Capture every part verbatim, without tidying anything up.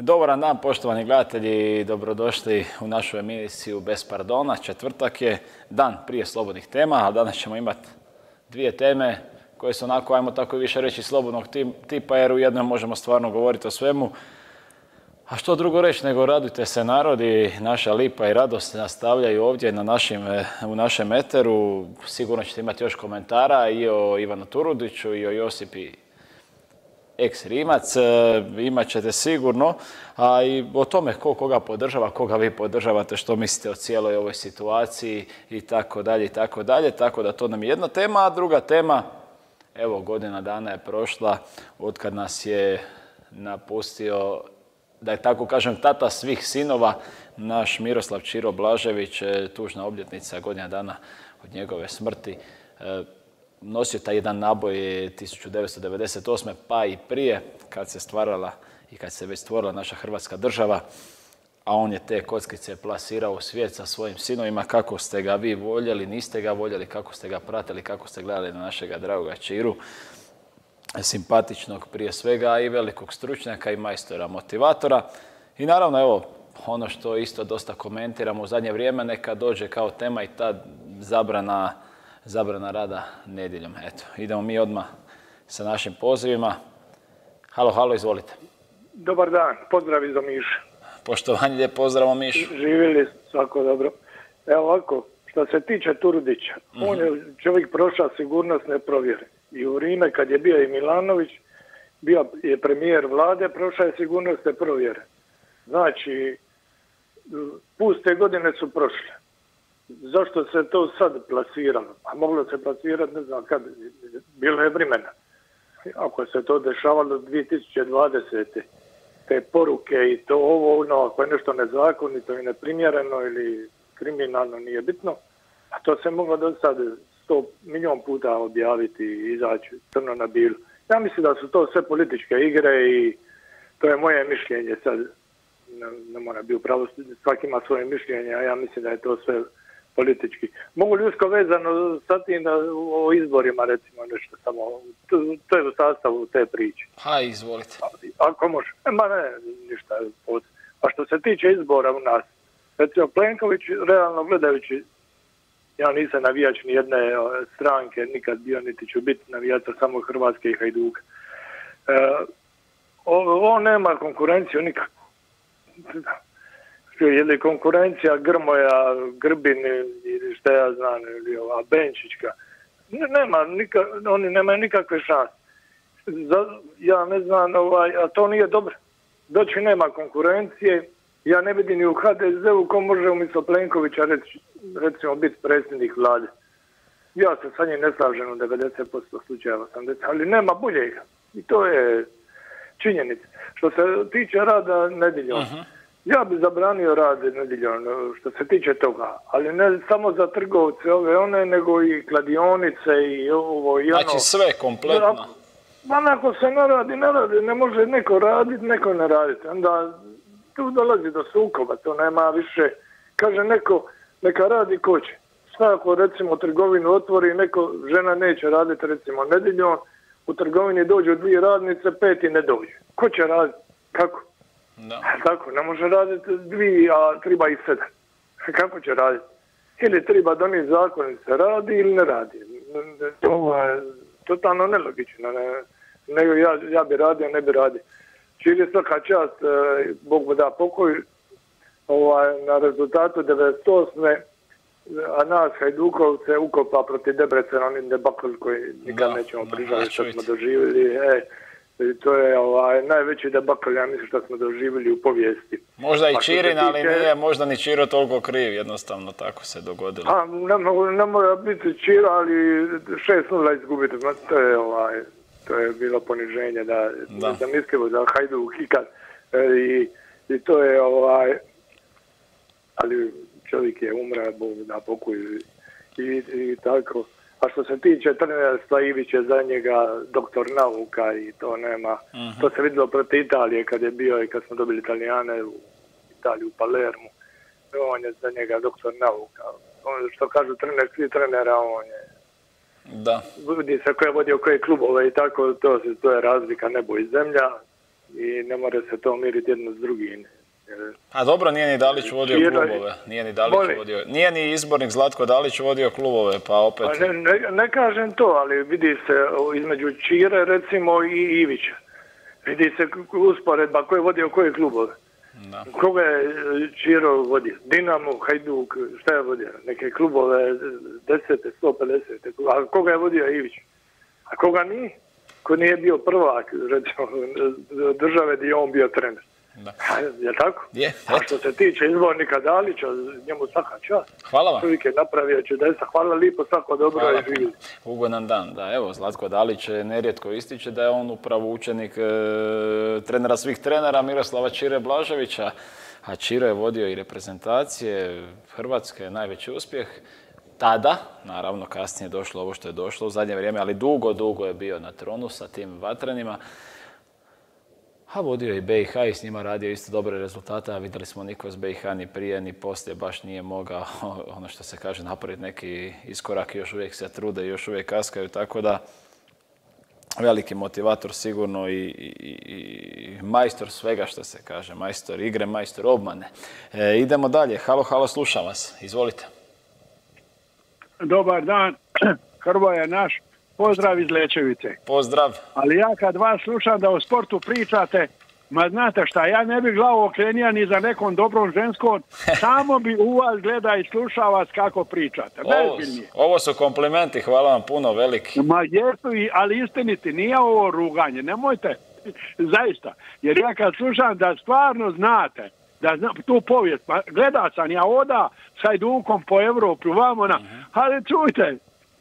Dobar dan, poštovani gledatelji, dobrodošli u našu emisiju Bez pardona. Četvrtak je dan prije slobodnih tema, a danas ćemo imati dvije teme koje su onako, ajmo tako više reći, slobodnog tipa, jer u jednoj možemo stvarno govoriti o svemu. A što drugo reći nego radujte se narod i naša lipa i radost nastavljaju ovdje na našim, u našem eteru. Sigurno ćete imati još komentara i o Ivanu Turudiću i o Josipi ex-Rimac, imat ćete sigurno, a i o tome ko koga podržava, koga vi podržavate, što mislite o cijeloj ovoj situaciji i tako dalje i tako dalje. Tako da to nam je jedna tema, a druga tema, evo godina dana je prošla otkad nas je napustio, da je tako kažem, tata svih sinova, naš Miroslav Ćiro Blažević, tužna obljetnica, godina dana od njegove smrti. Nosio taj jedan naboj tisuću devetsto devedeset osme pa i prije, kad se stvarala i kad se već stvorila naša Hrvatska država, a on je te kockice plasirao u svijet sa svojim sinovima. Kako ste ga vi voljeli, niste ga voljeli, kako ste ga pratili, kako ste gledali na našega dragoga Ćiru, simpatičnog prije svega i velikog stručnjaka i majstora motivatora. I naravno, evo, ono što isto dosta komentiramo u zadnje vrijeme, neka dođe kao tema i ta zabrana Zabrana rada nedjeljom. Eto, idemo mi odmah sa našim pozivima. Halo, halo, izvolite. Dobar dan, pozdrav iz Omiša. Poštovanje, lijep pozdrav Omišu. Živjeli, svako dobro. Evo ovako, što se tiče Turudića, mm-hmm. on je čovjek prošao sigurnosne provjere. I u vrijeme kad je bio i Milanović, bio je premijer vlade, prošao je sigurnosne provjere. Znači, puste godine su prošle. Zašto se to sad plasiralo? A moglo se plasirati, ne znam kad, bilo je vremena. Ako se to dešavalo dvije tisuće dvadesete. te poruke i to ovo, ono, ako je nešto nezakonito i neprimjereno ili kriminalno, nije bitno, a to se moglo do sad sto milijon puta objaviti i izaći crno na bilu. Ja mislim da su to sve političke igre i to je moje mišljenje sad. Ne, ne mora biti upravo, svaki ima svoje mišljenje, a ja mislim da je to sve politički. Mogu ljudsko vezano sa tim o izborima, recimo, nešto samo, to, to je u sastavu te priče. Ha, izvolite. Ako može. Ma ne, ništa. A što se tiče izbora u nas, recimo Plenković, realno gledajući, ja nisam navijač ni jedne stranke, nikad bio, niti ću biti navijač samo Hrvatske i Hajduka. E, on nema konkurenciju nikakvu. Je li konkurencija Grmoja, Grbin ili šta ja znam, ili ova Benčićka. Nema, nika, oni nemaju nikakve šanse. Ja ne znam, ovaj, a to nije dobro. Doći nema konkurencije. Ja ne vidim ni u ha de zeu ko može umjesto Plenkovića reći, recimo biti predsjednik vlade. Ja se sa njim ne slažem u devedeset posto slučajeva, osamdeset posto, ali nema boljega. I to je činjenica. Što se tiče rada nedjeljom, uh-huh. ja bi zabranio rad nedjeljom što se tiče toga, ali ne samo za trgovce ove one, nego i kladionice i ovo i ono. Znači sve kompletno. Ma ako se ne radi, ne radi, ne može neko raditi, neko ne raditi. Onda tu dolazi do sukoba, to nema više. Kaže neko, neka radi ko će. Šta ako recimo trgovinu otvori, neko, žena neće raditi recimo nedjeljom, u trgovini dođu dvije radnice, peti ne dođu. Ko će raditi? Kako? Da. Tako, ne može raditi dvije, a treba i sedam. Kako će raditi? Ili treba donijeti zakon ili se radi ili ne radi. Ovo je totalno nelogično. Ne, nego ja, ja bi radio, ne bi radio. Čili svaka čast, Bog mu da pokoj, ovaj, na rezultatu devedeset osme a nas Hajdukovce ukopa protiv Debrecena, onim debakl koji nikad da, nećemo prižaviti što smo doživjeli. E, to je ovaj, najveći debakl, ja mislim, što smo doživjeli u povijesti. Možda i Ćirin, ali tiče... nije možda ni Ćiro toliko kriv, jednostavno tako se dogodilo. A, ne, ne mora biti Ćiro, ali šest nula izgubiti, to je, ovaj, to je bilo poniženje, da, da. da mislimo za Hajduk ikad. E, i, I to je, ovaj, ali čovjek je umra, Bog da pokoj i, i tako. A što se tiče trenera Slajivić je za njega doktor nauka i to nema. Uh-huh. To se vidjelo protiv Italije kad je bio i kad smo dobili Italijane u Italiju, u Palermu. On je za njega doktor nauka. On, što kažu trener, svi trenera, on je... Da. Vidi se ko je vodio koje klubove i tako, to, to je razlika nebo i zemlja. i ne mora se to miriti jedno s drugim. A dobro, nije ni Dalić vodio Čiro... klubove, nije ni Dalić vodio, nije ni izbornik Zlatko Dalić vodio klubove, pa opet... Pa ne, ne, ne kažem to, ali vidi se između Čire recimo i Ivića. Vidi se usporedba ko je vodio koje klubove. Da. Koga je Čiro vodio? Dinamo, Hajduk, šta je vodio? Neke klubove desete, sto pedeset. A koga je vodio Ivić? A koga nije? Ko nije bio prvak, recimo, države gdje je on bio trener. Da. A, je tako? Je, a što se tiče izbornika Dalića, njemu svaka čast. Hvala vam. Čovjek je napravio čudesa. Hvala lipo, svako dobro Hvala. I živi. Ugodan dan. Da, evo, Zlatko Dalić nerijetko ističe da je on upravo učenik e, trenera svih trenera Miroslava Čire Blaževića. A Čiro je vodio i reprezentacije Hrvatske, najveći uspjeh. Tada, naravno kasnije je došlo ovo što je došlo u zadnje vrijeme, ali dugo, dugo je bio na tronu sa tim vatrenima. A vodio je i B i H i s njima radio isto dobre rezultate, a vidjeli smo niko s B i H ni prije ni poslije baš nije mogao, ono što se kaže, napraviti neki iskorak, još uvijek se trude i još uvijek kaskaju, tako da veliki motivator sigurno i, i, i majstor svega što se kaže, majstor igre, majstor obmane. E, idemo dalje, halo, halo, slušam vas, izvolite. Dobar dan, Hrvoje naš. Pozdrav iz Lečevice. Pozdrav. Ali ja kad vas slušam da o sportu pričate, ma znate šta, ja ne bih glavu okrenija ni za nekom dobrom ženskom, samo bi u vas gleda i sluša vas kako pričate. Ovo, ovo su komplimenti, hvala vam puno, veliki. Ma jesu, ali istiniti, nije ovo ruganje, nemojte, zaista. Jer ja kad slušam da stvarno znate, da znam tu povijest, pa gleda sam ja oda s Hajdukom po Evropu, vamo na, uh-huh. ali čujte,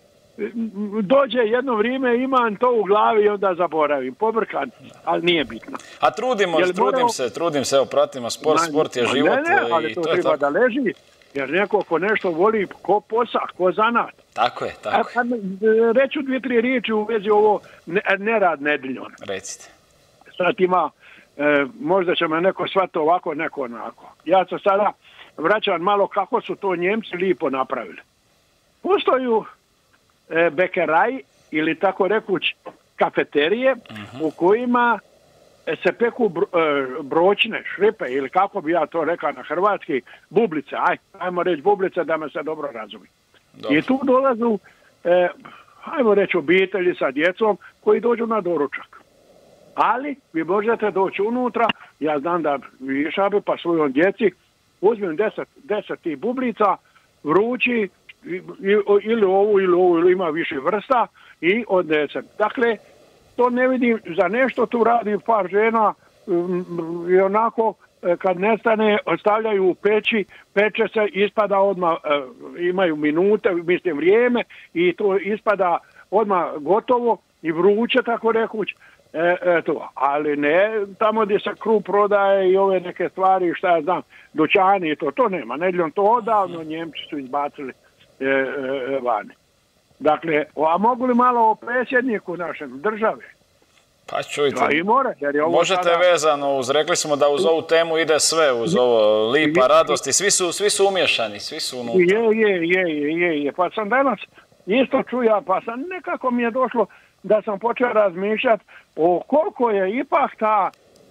dođe jedno vrijeme, imam to u glavi i onda zaboravim. Pobrkan, ali nije bitno. A trudimo, trudim moramo... se, trudim se, evo, pratimo sport, ma, sport je život. Ne, ne, ali i to, to treba je da leži, jer neko ko nešto voli, ko posao, ko zanat. Tako je, tako a, je. Reću dvije, tri riječi u vezi ovo nerad nedeljom. Recite. Sad ima, e, možda će me neko shvatiti ovako, neko onako. Ja se sada vraćam malo kako su to Njemci lipo napravili. Postoju bekeraj ili tako rekuć kafeterije uh-huh. u kojima se peku bročne, šripe ili kako bi ja to rekao na hrvatski, bublice, aj, ajmo reći bublice da me se dobro razumi. Dobro. I tu dolazu, eh, ajmo reći obitelji sa djecom koji dođu na doručak. Ali vi možete doći unutra, ja znam da vi šabe pa svojom djeci, uzmem deset, deset tih bublica, vrući, ili ovu ili ovu ili ima više vrsta i odnesem. Dakle, to ne vidim za nešto, tu radi par žena i onako kad nestane ostavljaju u peći, peče se, ispada odmah, imaju minute, mislim vrijeme i to ispada odmah gotovo i vruće tako rekuć. E, e, to. Ali ne tamo gdje se kruh prodaje i ove neke stvari, šta ja znam, dućani i to, to nema. Nedjeljom to odavno Njemci su izbacili E, e, vani. Dakle, a mogu li malo o predsjedniku našem države? Pa čujte, ja, i more, jer je ovo možete sada... vezano uz, rekli smo da uz ovu temu ide sve, uz ovo lipa, radosti, svi su, svi su umješani, svi su unutra. Je, je, je, je, je, pa sam danas isto čuja, pa sam nekako mi je došlo da sam počeo razmišljati o koliko je ipak ta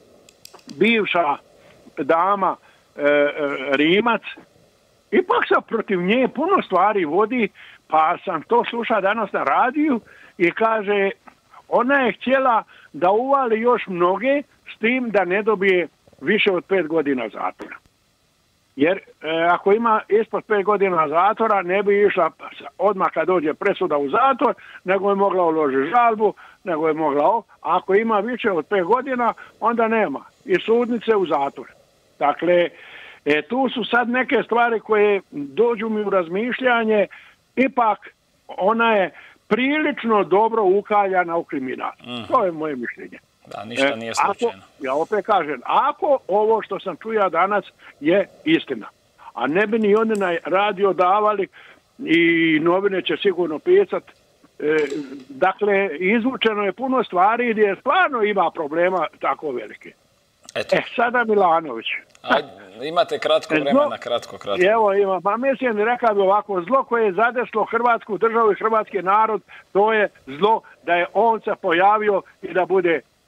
bivša dama e, e, Rimac, ipak se protiv nje puno stvari vodi, pa sam to slušao danas na radiju i kaže, ona je htjela da uvali još mnoge s tim da ne dobije više od pet godina zatvora. Jer e, ako ima ispod pet godina zatvora, ne bi išla odmah kad dođe presuda u zatvor, nego je mogla uložiti žalbu, nego je mogla ovo. A ako ima više od pet godina, onda nema. I sudnice u zatvor. Dakle, E, tu su sad neke stvari koje dođu mi u razmišljanje, ipak ona je prilično dobro ukaljana u kriminal. Mm. To je moje mišljenje. Da, ništa nije slučajno. Ako, ja opet kažem, ako ovo što sam čuja danas je istina, a ne bi ni oni na radio davali i novine će sigurno pisat, e, dakle, izvučeno je puno stvari gdje stvarno ima problema tako velike. Eto. E, sada Milanović. Ajde, imate kratko vremena, zlo, kratko, kratko. Evo, ima, pa mislim, rekao bi ovako, zlo koje je zadeslo Hrvatsku državu i hrvatski narod, to je zlo da je on se pojavio i da bude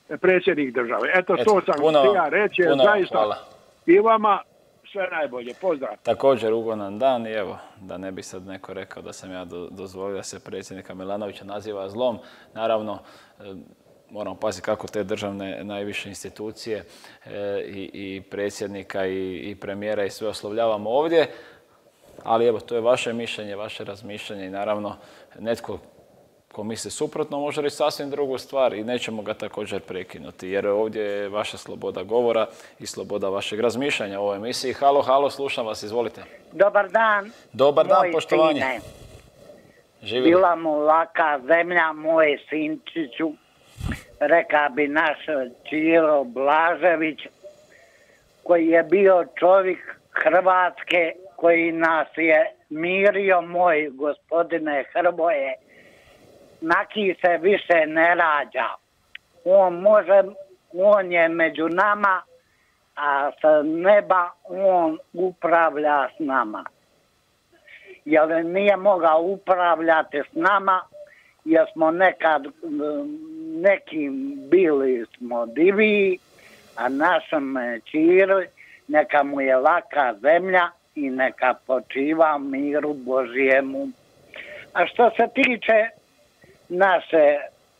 predsjednik države. Eto, Eto, to sam puno, htio reći, puno zaista hvala. i vama sve najbolje. Pozdrav. Također ugodan dan i evo, da ne bi sad neko rekao da sam ja do, dozvolio da se predsjednika Milanovića naziva zlom. Naravno, e, moramo paziti kako te državne najviše institucije e, i, i predsjednika i, i premijera i sve oslovljavamo ovdje. Ali evo, to je vaše mišljenje, vaše razmišljanje i naravno netko ko misli suprotno može reći sasvim drugu stvar i nećemo ga također prekinuti, jer ovdje je vaša sloboda govora i sloboda vašeg razmišljanja u ovoj emisiji. Halo, halo, slušam vas, izvolite. Dobar dan. Dobar dan, moj poštovanje. Sine. Živjeli. Bila mu laka zemlja, moje sinčiću, reka bi naš Čiro Blažević, koji je bio čovjek Hrvatske, koji nas je mirio, moj gospodine Hrvoje. Naki se više ne rađa. On može, on je među nama, a sa neba on upravlja s nama. Jer nije mogao upravljati s nama, jer smo nekad nekim bili smo diviji, a našem Čiru neka mu je laka zemlja i neka počiva miru Božijemu. A što se tiče naše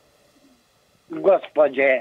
gospođe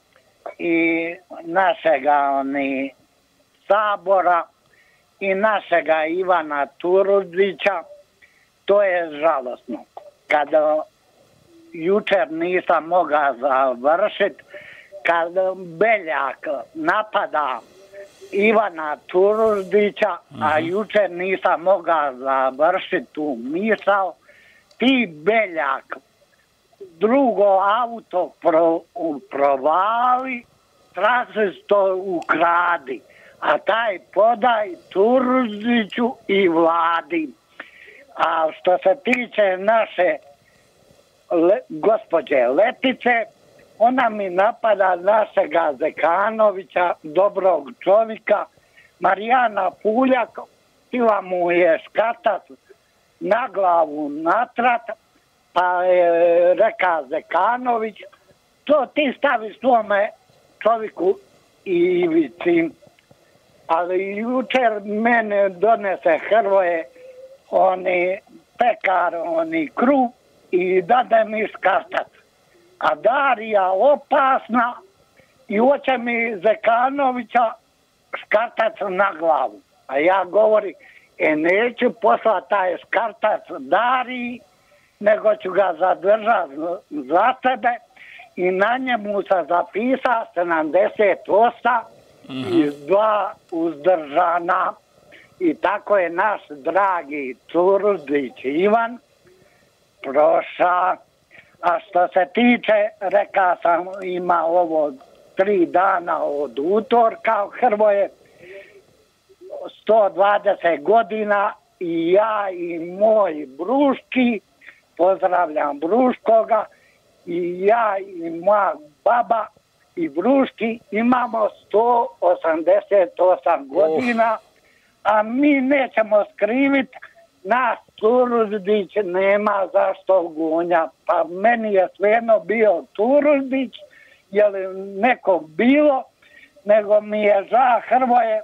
i našega oni Sabora i našega Ivana Turudića, to je žalosno. Kada jučer nisam mogao završiti, kad Beljak napada Ivana Turudića, a jučer nisam mogao završiti tu misao, ti Beljak drugo auto pro, provali, tražesto ukradi, a taj podaj Turudiću i vladi. A što se tiče naše le, gospođe Letice, ona mi napada našega Zekanovića, dobrog čovjeka, Marijana Puljak, htjela mu je škatat na glavu natrat, pa je reka Zekanović, to ti stavi svome čovjeku i Ivici. Ali jučer mene donese Hrvoje, oni pekar, oni kruh i dade mi škartat. A Darija opasna i hoće mi Zekanovića škartac na glavu. A ja govorim, e neću poslati taj škartac Dariji, nego ću ga zadržati za sebe i na njemu se zapisa sedamdeset osam mm-hmm. i dva uzdržana. I tako je naš dragi Turudić Ivan prošao. A što se tiče, reka sam, ima ovo tri dana od utorka Hrvoje, sto dvadeset godina i ja i moj Bruški, pozdravljam Bruškoga, i ja i moja baba i Bruški imamo sto osamdeset osam godina, a mi nećemo skriviti, nas Turudić nema zašto gonja. Pa meni je svejedno bio Turudić, je li neko bilo, nego mi je ža Hrvoje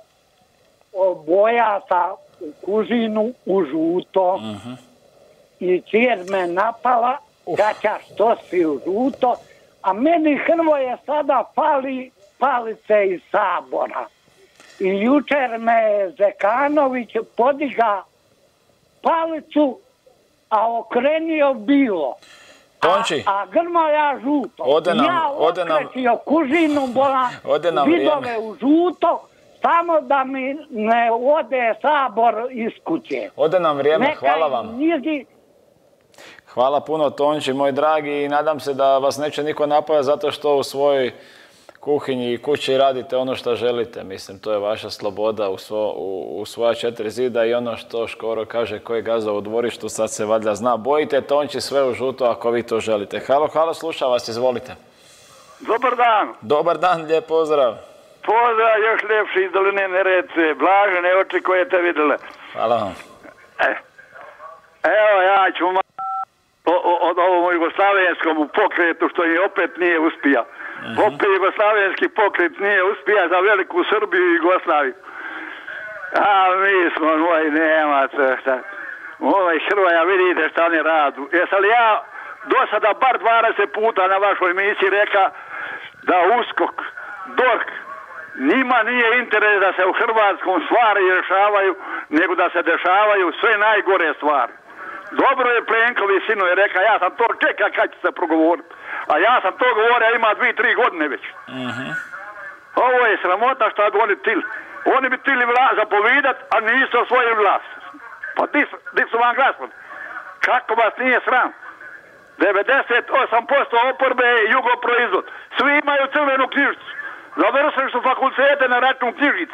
bojasa u kužinu u žuto. Uh-huh. I cijel me napala, uh. kaća što si u žuto, a meni Hrvoje sada fali palice iz Sabora. I jučer me Zekanović podiga palicu, a okrenio bilo. Tonči, a, a Grmoja žuto. ode nam, ja ode nam, okretio kužinu, bola vidove u žuto, samo da mi ne ode Sabor iz kuće. Ode nam vrijeme, neka hvala vam. Njizi... Hvala puno, Tonči, moj dragi, i nadam se da vas neće niko napadati zato što u svojoj kuhinji i kući radite ono što želite. Mislim, to je vaša sloboda u, svo, u, u svoja četiri zida i ono što Škoro kaže ko je gazda u dvorištu, sad se valjda zna. Bojite, Tonči, sve u žuto ako vi to želite. Halo, halo, sluša vas, izvolite. Dobar dan. Dobar dan, lijep pozdrav. Pozdrav, još ljepši iz doline Neretve. Blažene oči koje te vidjele. Hvala vam. E. Evo, ja ću ma... od ovom jugoslavenskom pokretu što je opet nije uspija. Uh-huh. Opet jugoslavenski pokret nije uspija za veliku Srbiju i Jugoslaviju. A mi smo moji Nemac, šta. Ovaj Hrvaja, vidite šta oni radu. Jesam li ja do sada bar dvadeset puta na vašoj emisiji reka da USKOK, DORH, njima nije interes da se u Hrvatskom stvari rješavaju, nego da se dešavaju sve najgore stvari. Dobro je Plenković sinu je rekao, ja sam to čeka kad će se progovoriti. A ja sam to govorio, ima dvije, tri godine već. Uh-huh. Ovo je sramota šta bi oni tili. Oni bi tili vla, zapovidat, a nisu osvojili vlast. Pa di su, di su vam glasali? Kako vas nije sram? devedeset osam posto oporbe je jugo proizvod. Svi imaju crvenu knjižicu. Završili su fakultete na račun knjižicu.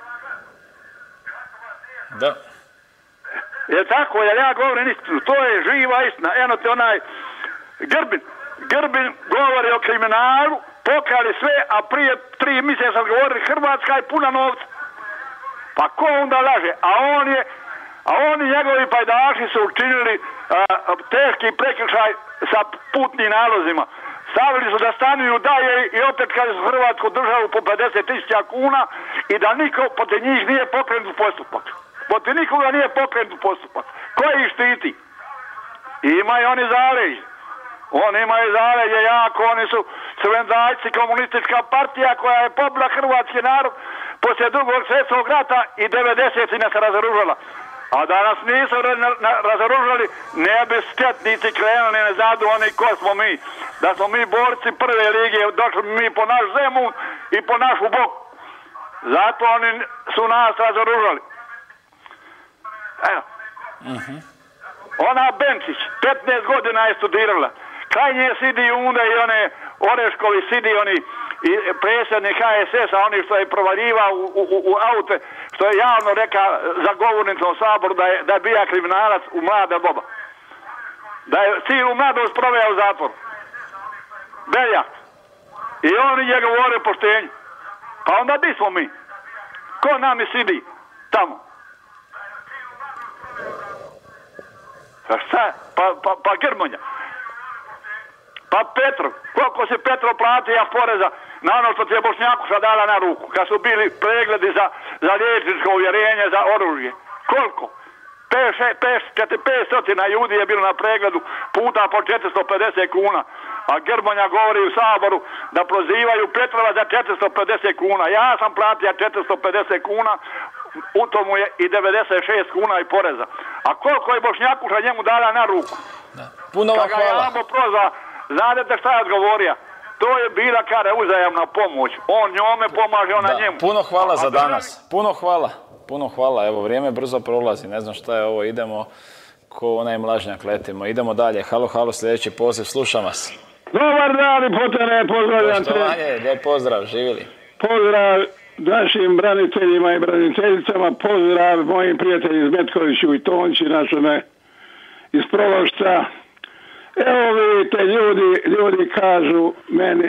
Da. Je tako, jer ja govorim istinu. To je živa istina. Eno te onaj Grbin. Grbin govori o kriminalu, pokrali sve, a prije tri mjeseca govorili Hrvatska je puna novca. Pa ko onda laže? A on je, a oni njegovi pajdaši su učinili a, teški prekršaj sa putnim nalozima. Stavili su da stanuju dalje i opet kad su Hrvatsku državu po pedeset tisuća kuna i da niko protiv njih nije pokrenut postupak. Protiv nikoga nije pokrenut postupak. Ko ih štiti? I imaju oni zaleđe. Oni imaju zaleđe jako, oni su crvendajci, komunistička partija koja je pobila hrvatski narod poslije drugog svjetskog rata i devedesetih nas razoružala. A da nas nisu razoružali, ne bi štetnici krenuli, ne znadu oni ko smo mi. Da smo mi borci prve lige, došli mi po naš Zemun i po našu boku. Zato oni su nas razoružali. Evo. Uh-huh. Ona Benčić, petnaest godina je studirala. Kraj nje sidi onda i one Oreškovi sidi, oni i predsjednik H S S-a, oni što je provaljivao u, u, u aute, što je javno reka za govornicom u Saboru da je, da je bija kriminalac u mlada doba. Da je cijelu mladost proveo u zatvor. Beljak. I oni je govore o poštenju. Pa onda di smo mi? Ko nami sidi tamo? Pa šta? Pa, pa, pa Grmonja. Pa Petro, koliko si Petro platio poreza na ono što ti je Bošnjakuša dala na ruku, kad su bili pregledi za, za liječničko uvjerenje, za oružje. Koliko? petsto ljudi je bilo na pregledu puta po četiristo pedeset kuna. A Grmonja govori u Saboru da prozivaju Petrova za četiristo pedeset kuna. Ja sam platio četiristo pedeset kuna, u tomu je i devedeset šest kuna i poreza. A koliko je Bošnjakuša njemu dala na ruku? Da. Puno vam hvala. Kad ga prozva, znate šta je odgovorio? To je bila kada je uzajamna pomoć. On njome pomaže, ona da, njemu. Puno hvala a, za a danas. Puno hvala. Puno hvala. Evo, vrijeme brzo prolazi. Ne znam šta je ovo. Idemo ko onaj mlažnjak letimo. Idemo dalje. Halo, halo, sljedeći poziv. Slušam vas. Dobar dan i potene, pozdravljam te. Poštovanje, lijep pozdrav. Živjeli. Pozdrav našim braniteljima i braniteljicama. Pozdrav mojim prijateljima iz Metkoviću i Tonči, našome iz Prološca. Evo vidite, ljudi, ljudi kažu meni,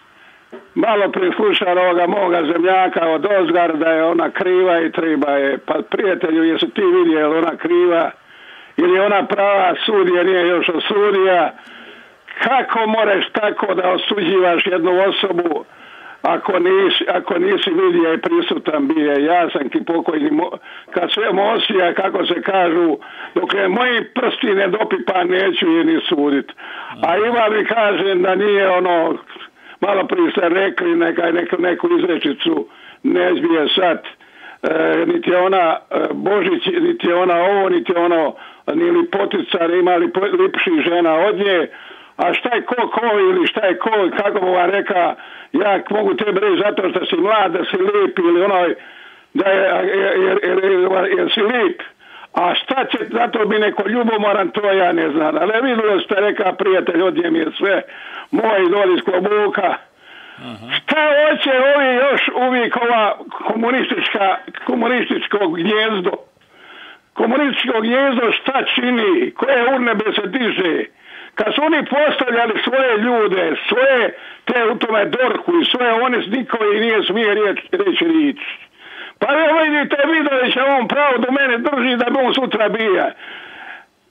malo prislušam ovoga moga zemljaka od Ozgar da je ona kriva i treba je. Pa prijatelju, jesi ti vidio je li ona kriva ili je ona prava, sudija nije još osudija. Kako moraš tako da osuđivaš jednu osobu ako nisi, ako nisi vidio i prisutan bije? Ja sam ki pokojni, kad sve Mosija, kako se kažu, dok je moji prsti ne dopipa, neću je ni sudit. A ima mi kažem da nije ono, malo prije ste rekli neka, neku, neku izrečicu, ne zbije sad, e, niti je ona e, Božić, niti je ona ovo, niti je ono, ni Lipotica, ima li lipši žena od nje. A šta je ko ko ili šta je ko, kako mu vam reka, ja mogu tebe reći zato što si mlad, da si lijep ili onoj, da je, jer, jer, jer, jer si lijep. A šta će, zato bi neko ljubomoran, to ja ne znam. Ali vidio ste reka, prijatelj, odnije mi je sve, moj doli iz Klobuka. Uh-huh. Šta hoće ovi još uvijek ova komunistička, komunističko gnjezdo? Komunističko gnjezdo šta čini? Koje urnebe se diže? Kad su oni postavljali svoje ljude, svoje te u tome dorku i svoje one niko i nije smije reći reći riječ. Pa evo vidite, Vidovića on pravo do mene drži da bi on sutra bija.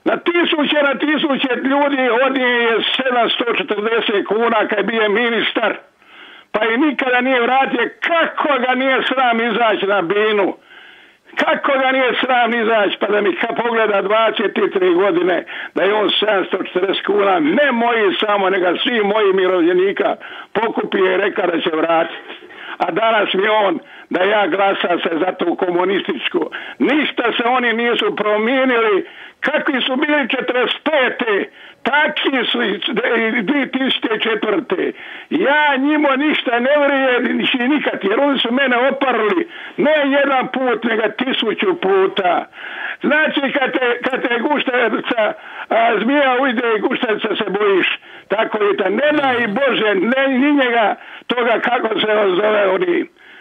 Na tisuće, na tisuće ljudi odnije je sedamsto četrdeset kuna kad je bio ministar, pa i nikada nije vratio. Kako ga nije sram izaći na binu? Kako ga nije sram izaći, pa da mi ka pogleda dvadeset tri godine, da je on sedamsto četrdeset kuna, ne moji samo, nego svi moji mirovljenika pokupio i reka da će vratiti. A danas mi on, da ja glasa se za tu komunističku. Ništa se oni nisu promijenili. Kakvi su bili četrdeset pete takvi su i dvije tisuće četvrte Ja njima ništa ne vjerujem nikad, jer oni su mene oparili ne jedan put, nego tisuću puta. Znači, kad te, kad te gušterica, a, zmija ujde i gušterica se bojiš. Tako je to. Ne daj Bože, ne ni njega toga kako se zove oni.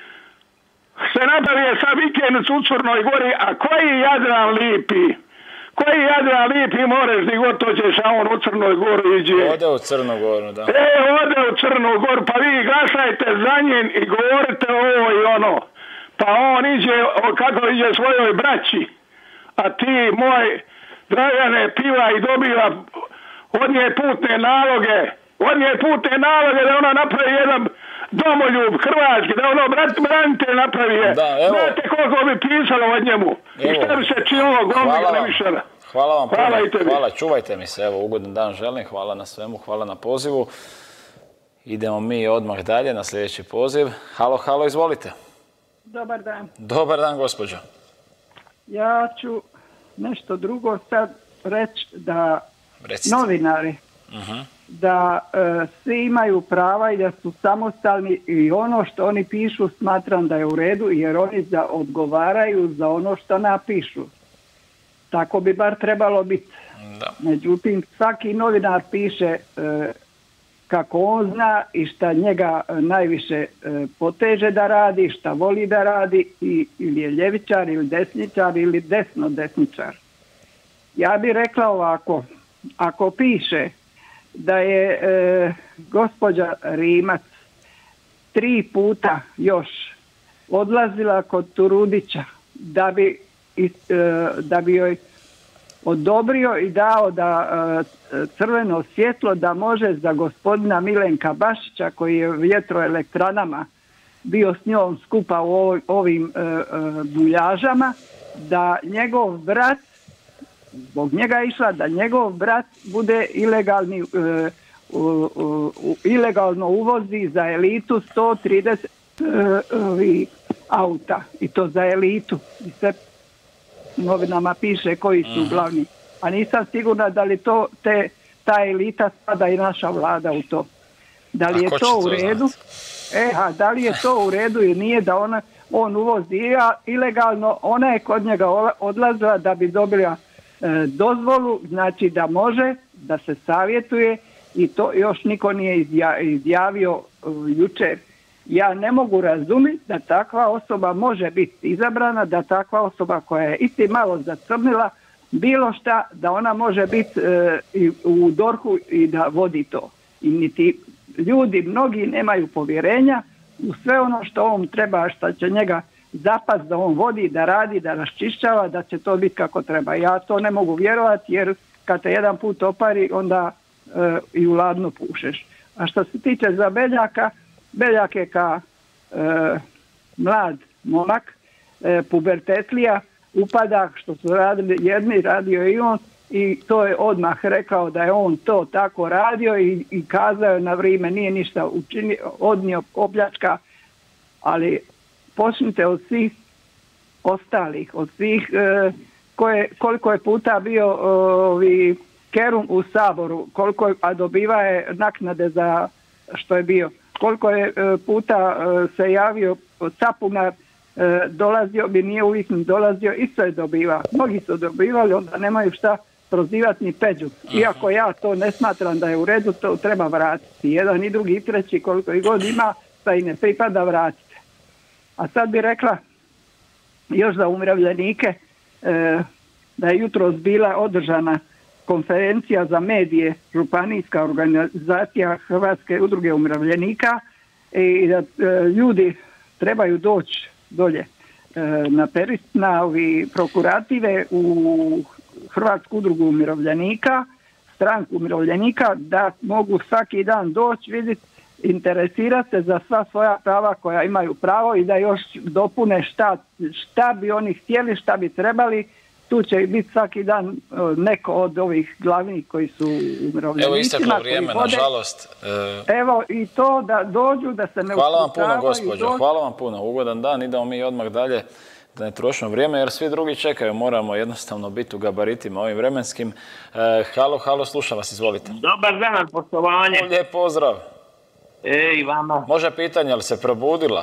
Se napravio sa vikendicu u Crnoj Gori, a koji Jadran lipi? Koji Jadran lipi moreš di god to ćeš, a on u Crnoj Goru iđe. Ode u Crnu Goru, da. E, ode u Crnu Goru, pa vi glasajte za njim i govorite ovo i ono. Pa on iđe, kako iđe svojoj braći. A ti, moj Dragane, piva i dobiva od nje putne naloge. Od nje putne naloge da ona napravi jedan domoljub Hrvatski, da ono brat, branitelj napravi je. Da, evo. Znate koliko bi pisalo od njemu. Evo. I šta bi se činilo Gombiga Nevišara. Hvala vam hvala puno. Hvala, čuvajte mi se. Evo, ugodan dan želim. Hvala na svemu, hvala na pozivu. Idemo mi odmah dalje na sljedeći poziv. Halo, halo, izvolite. Dobar dan. Dobar dan, gospođo. Ja ću nešto drugo sad reći da Recite. Novinari Uh-huh. da e, svi imaju prava i da su samostalni i ono što oni pišu smatram da je u redu jer oni za, odgovaraju za ono što napišu. Tako bi bar trebalo biti. Da. Međutim, svaki novinar piše e, kako on zna i šta njega najviše e, poteže da radi, šta voli da radi i, ili je ljevičar ili desničar ili desno desničar. Ja bih rekla ovako, ako piše da je e, gospođa Rimac tri puta još odlazila kod Turudića da bi, e, da bi joj odobrio i dao da e, crveno svjetlo da može za gospodina Milenka Bašića koji je u vjetroelektranama bio s njom skupa u ovim e, e, buljažama, da njegov brat zbog njega išla da njegov brat bude ilegalni, uh, uh, uh, ilegalno uvozi za elitu sto trideset uh, auta. I to za elitu. I sve novinama piše koji su mm. glavni. A nisam sigurna da li to te, ta elita spada i naša vlada u to. Da li je to u redu? E, a da li je to u redu ili nije da ona, on uvozi ilegalno, ona je kod njega odlazila da bi dobila dozvolu, znači da može, da se savjetuje i to još niko nije izjavio uh, jučer. Ja ne mogu razumjeti da takva osoba može biti izabrana, da takva osoba koja je isti malo zacrnila bilo šta, da ona može biti uh, u dorhu i da vodi to. I niti ljudi, mnogi nemaju povjerenja u sve ono što on treba, što će njega zapad da on vodi, da radi, da raščišćava, da će to biti kako treba. Ja to ne mogu vjerovati jer kad te jedan put opari, onda e, i u ladno pušeš. A što se tiče za Beljaka, Beljak je ka e, mlad momak, e, pubertetlija, upada što su radili jedni, radio i on i to je odmah rekao da je on to tako radio i, i kazao je na vrijeme, nije ništa učinio, odnio opljačka, ali počnite od svih ostalih, od svih e, koje, koliko je puta bio ovi Kerum u Saboru, koliko je, a dobiva je naknade za što je bio, koliko je e, puta e, se javio Capunar, e, dolazio bi, nije uvijek dolazio, isto je dobiva. Mnogi su dobivali, onda nemaju šta prozivati ni Peđu. Iako ja to ne smatram da je u redu, to treba vratiti. Jedan i drugi i treći, koliko i god ima, pa i ne pripada vratiti. A sad bi rekla još za umirovljenike e, da je jutros bila održana konferencija za medije, županijska organizacija Hrvatske udruge umirovljenika i da e, ljudi trebaju doći dolje e, na, peris, na ovi prokurative u Hrvatsku udrugu umirovljenika, stranku umirovljenika, da mogu svaki dan doći, vidjeti, interesirati se za sva svoja prava koja imaju pravo i da još dopune šta, šta bi oni htjeli, šta bi trebali. Tu će biti svaki dan neko od ovih glavnih koji su umirovljenicima. Evo isteklo vrijeme, nažalost. E... Evo i to da dođu, da se ne Hvala vam puno, gospođo, hvala vam puno. Ugodan dan, idemo mi odmah dalje da ne trošimo vrijeme jer svi drugi čekaju, moramo jednostavno biti u gabaritima ovim vremenskim. E, halo, halo, slušam vas, izvolite. Dobar dan, poštovanje. Lijep pozdrav. Ej, vama. Može pitanje, ali se probudila?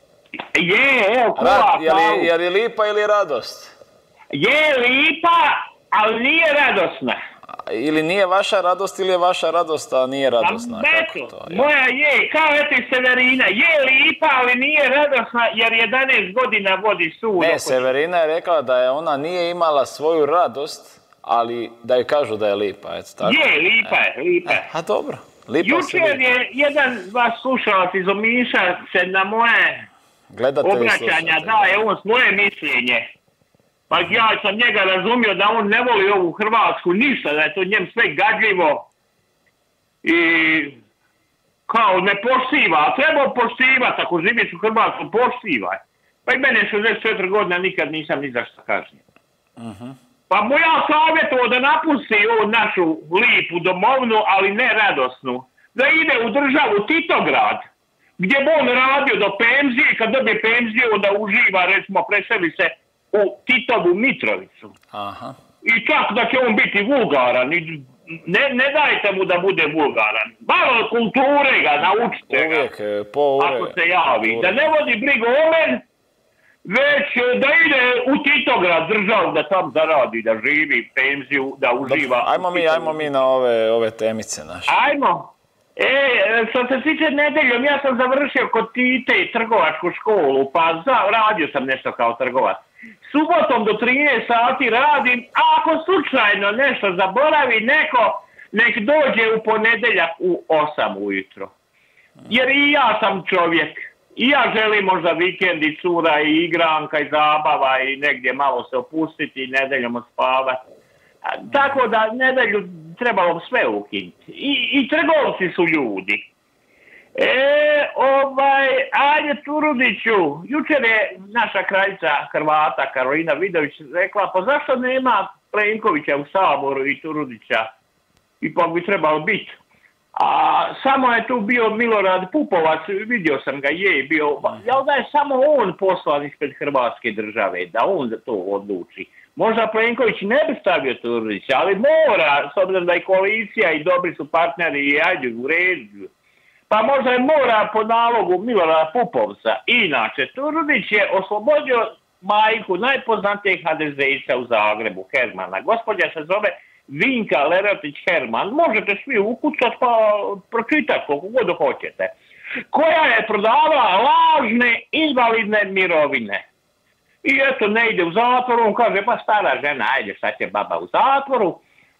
Je, evo, kula. Rad, je, li, je li lipa ili radost? Je lipa, ali nije radosna. Ili nije vaša radost ili je vaša radost, a nije radosna? Beto, to, ja. Moja je, kao eto Severina, je lipa, ali nije radosna jer jedanaest godina vodi sud. Ne, Severina je rekla da je ona nije imala svoju radost, ali da joj kažu da je lipa. Eto, tako? Je, lipa je, e. lipa je. E, a dobro. Lipa Jučer je jedan vaš slušalac iz Omiša se na moje Gledate obraćanja daje on svoje mišljenje. Pa ja sam njega razumio da on ne voli ovu Hrvatsku ništa, da je to njem sve gadljivo i kao ne poštiva, a treba poštivati, ako živiš u Hrvatsku, poštivaj. Pa i mene šezdeset četiri godina nikad nisam ni za što kažnjen. Uh-huh. Pa mu ja savjetovao da napusti ovu našu lipu domovnu, ali ne radosnu, da ide u državu Titograd, gdje bi on radio do penzije i kad dobije penziju onda uživa, recimo preseli se u Titovu Mitrovicu. Aha. I čak da će on biti vulgaran. Ne, ne dajte mu da bude vulgaran. Malo kulture ga, naučite Uvijek, ga. po ure, ako se javi. Da ne vodi brigu o men, već da ide u Titograd državu, da tam zaradi, da živi penziju, da uživa. Dobro, ajmo mi, ajmo mi na ove, ove temice naše. Ajmo. E, što se tiče nedeljom, ja sam završio kod Tite trgovačku školu, pa za, radio sam nešto kao trgovac. Subotom do trinaest sati radim, a ako slučajno nešto zaboravi neko, nek dođe u ponedeljak u osam ujutro. Jer i ja sam čovjek. I ja želim možda vikend i cura i igranka i zabava i negdje malo se opustiti i nedeljom odspavati. Tako da nedelju trebalo sve ukinuti. I, i trgovci su ljudi. E, ovaj, ajde Turudiću, jučer je naša kraljica Hrvata Karolina Vidović rekla, pa zašto nema Plenkovića u Saboru i Turudića? Ipak bi trebalo biti. A samo je tu bio Milorad Pupovac, vidio sam ga, je bio, jel da je samo on poslan ispred Hrvatske države, da on to odluči. Možda Plenković ne bi stavio Turudića, ali mora, s obzirom da je koalicija i dobri su partneri i ajde u redu. Pa možda je mora po nalogu Milorada Pupovca. Inače, Turudić je oslobodio majku najpoznatijeg ha de zejca u Zagrebu, Hermana. Gospođa se zove Vinka Lerotić-Herman. Možete svi ukucati pa pročitati koliko god hoćete. Koja je prodavala lažne invalidne mirovine. I eto, ne ide u zatvoru, on kaže, pa stara žena, ajde, sad će baba u zatvoru.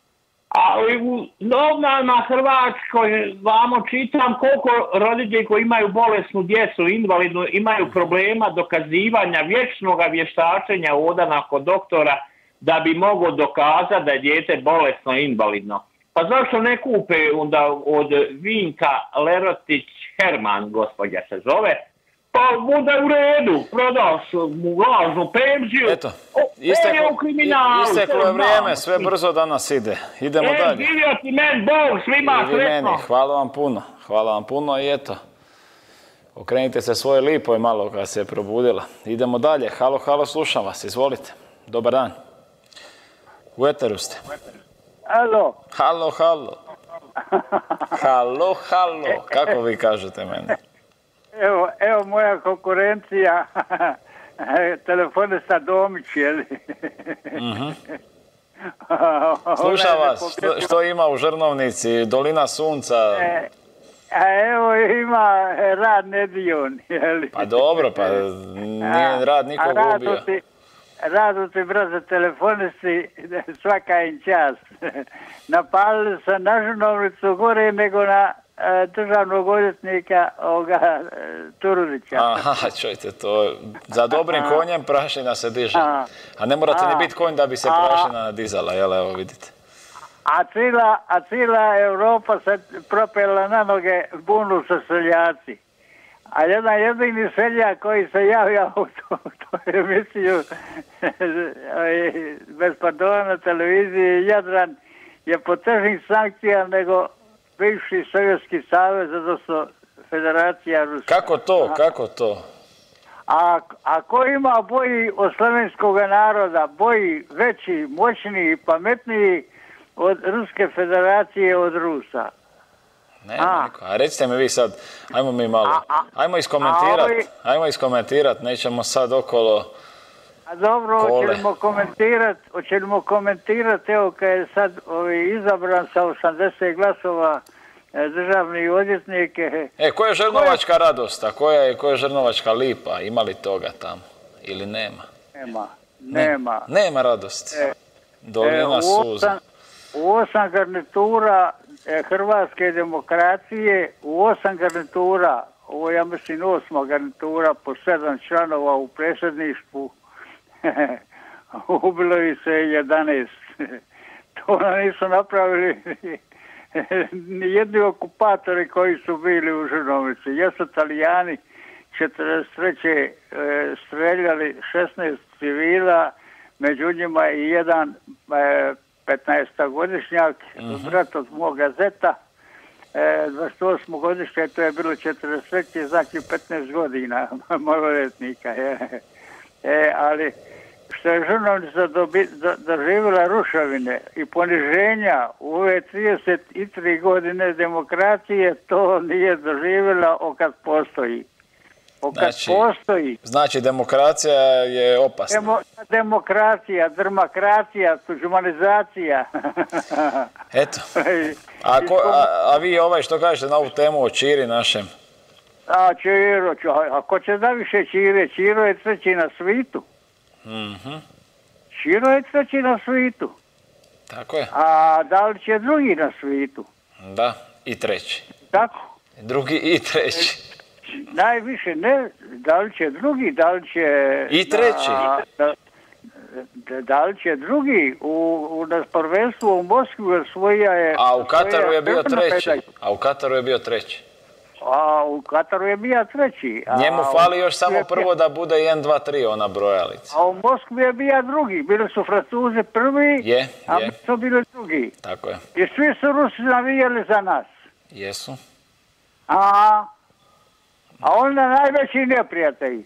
Ali u novinama Hrvatskoj vamo čitam koliko roditelji koji imaju bolesnu djecu, invalidnu, imaju problema dokazivanja vječnog vještačenja odanak kod doktora da bi mogao dokazati da je dijete bolesno i invalidno. Pa zašto ne kupe onda od Vinka Lerotić-Herman, gospođa se zove, pa bude u redu, prodaš mu lažnu penziju. Eto, isteklo, isteklo je vrijeme, sve brzo danas ide. Idemo e, dalje. Živio ti men, Bog, svima sretno. Hvala vam puno, hvala vam puno i eto. Okrenite se svoje lipo i malo kada se je probudila. Idemo dalje, halo, halo, slušam vas, izvolite. Dobar dan. U eteru ste. Halo. Halo, halo. Halo, halo, kako vi kažete meni? Evo, evo moja konkurencija, telefonista Domić, jeli? Uh-huh. Slušam vas, što, što ima u Žrnovnici, Dolina sunca? E, a evo ima rad nedjeljom, jeli? Pa dobro, pa nije rad nikog a, a ubio. Ti, radu ti, brzo, telefonisti, svaka im čast. Napalili se na Žrnovnicu gore nego na e, državnog odvjetnika ovoga e, Turudića. Aha, čujte, to za dobrim konjem prašina se diže. A ne morate ni biti konj da bi se prašina nadizala, jel, evo vidite. A cijela, a cijela Europa se propela na noge, bunu se seljaci. A jedan jedini seljak koji se javlja u tu, tu emisiju bez pardona na televiziji Jadran je po težim sankcijama nego bivši Sovjetski savez, odnosno Federacija Ruska. Kako to, kako to? A, a ko ima boji od slovenskog naroda, boji veći, moćniji, pametniji od Ruske federacije, od Rusa? Nema niko. A recite mi vi sad, ajmo mi malo, ajmo iskomentirati, ajmo iskomentirati, nećemo sad okolo. A dobro, hoćemo komentirati, hoćemo komentirati, evo kad je sad ovi, izabran sa osamdeset glasova e, državni odvjetnik. E, koja je žrnovačka radost, a koja je, koja je žrnovačka lipa, ima li toga tamo ili nema? Nema, nema. Ne, nema radosti, e, dolina e, suza. U osam garnitura e, hrvatske demokracije, u osam garnitura, ovo ja mislim osma garnitura, po sedam članova u predsjedništvu, ubilo ih se jedanaest. To nisu napravili ni jedni okupatori koji su bili u Žrnovici. Jesu Italijani četrdeset treće E, streljali šesnaest civila, među njima i jedan e, petnaestogodišnjak, uh-huh. brat od moga zeta, e, dvadeset osam godišnje, to je bilo četrdeset treće znači petnaest godina maloljetnika. Je. E, ali što je Žrnovnica doživjela ruševine i poniženja u ove trideset tri godine demokracije, to nije doživjela okad postoji. Okad znači, postoji. Znači demokracija je opasna. Demo, demokracija, drmakracija, tuđmanizacija. Eto. A, ko, a, a vi ovaj što kažete na ovu temu o Čiri našem? A Čiro, a ko će da više Čire? Čiro je treći na svitu. Mm-hmm. Čiro je treći na svitu. Tako je. A da li će drugi na svitu? Da, i treći. Tako. Drugi i treći. Najviše ne, da li će drugi, da li će... I treći. Da, da, da li će drugi u, u nas prvenstvu u Moskvi osvoja je... A u Kataru je bio treći. Pedaj. A u Kataru je bio treći. A u Kataru je bio treći. A njemu fali još samo prvo da bude jedan, dva, tri ona brojalica. A u Moskvi je bio drugi. Bili su Francuzi prvi, je, a je. mi su bili drugi. Tako je. I svi su Rusi navijali za nas. Jesu. A... A onda najveći neprijatelji.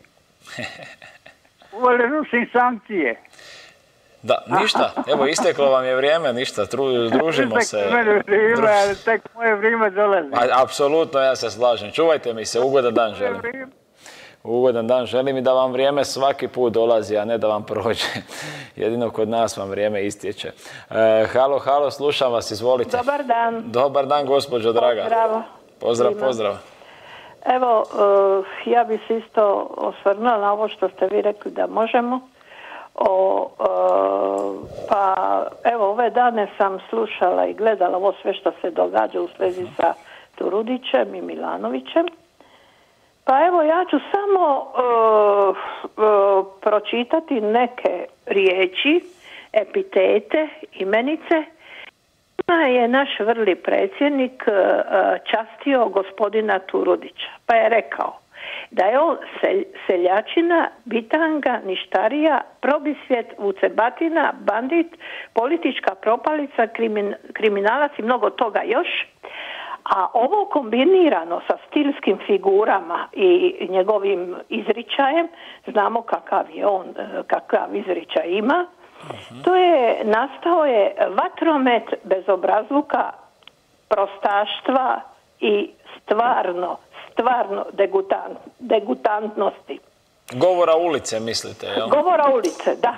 Uveli Rusi sankcije. Da, ništa. Evo, isteklo vam je vrijeme, ništa. Tru, družimo se. Isteklo vrijeme, ali tek moje vrijeme dolazi. A, apsolutno, ja se slažem. Čuvajte mi se, ugodan dan želim. Ugodan dan želim i da vam vrijeme svaki put dolazi, a ne da vam prođe. Jedino kod nas vam vrijeme istječe. E, halo, halo, slušam vas, izvolite. Dobar dan. Dobar dan, gospođo draga. Pozdrav. Pozdrav, pozdrav. Evo, uh, ja bih se isto osvrnula na ovo što ste vi rekli da možemo. O, uh, pa evo, ove dane sam slušala i gledala ovo sve što se događa u svezi sa Turudićem i Milanovićem. Pa evo, ja ću samo uh, uh, pročitati neke riječi, epitete, imenice. Je naš vrli predsjednik častio gospodina Turudića, pa je rekao da je on seljačina, bitanga, ništarija, probisvjet, vucebatina, bandit, politička propalica, krimin, kriminalac i mnogo toga još. A ovo kombinirano sa stilskim figurama i njegovim izričajem, znamo kakav je on, kakav izričaj ima, uh-huh. To je, nastao je vatromet bezobrazluka, prostaštva i stvarno, stvarno degutant, degutantnosti. Govora ulice, mislite, jel? Govora ulice, da.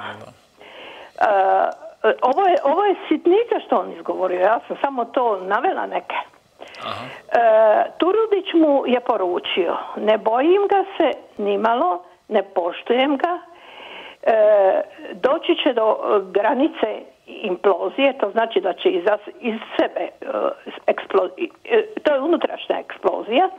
Uh, ovo, je, ovo je sitnica što on izgovorio, ja sam samo to navela neke. Aha. Uh, Turudić mu je poručio, ne bojim ga se nimalo, ne poštujem ga, E, doći će do granice implozije, to znači da će iz, iz sebe uh, eksplo, to je unutrašnja eksplozija